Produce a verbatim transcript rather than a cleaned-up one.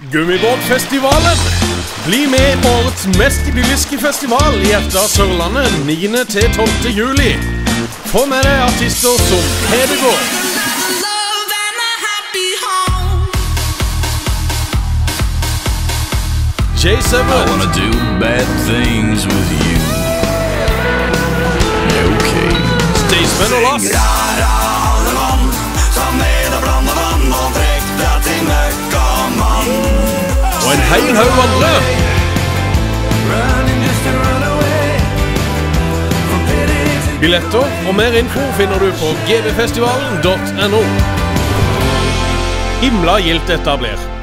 GBfestivalen. Bli med på årets mest idylliske festival i hjertet av Sørlandet niende til tolvte juli. Få med deg artister som HEDEGAARD, Jace Everett, I wanna do bad things with you. Okay. Staysman Lazz og en hel haug andre. Billetter og mer info finner du på g b festivalen punktum n o. Himla gildt dette blir.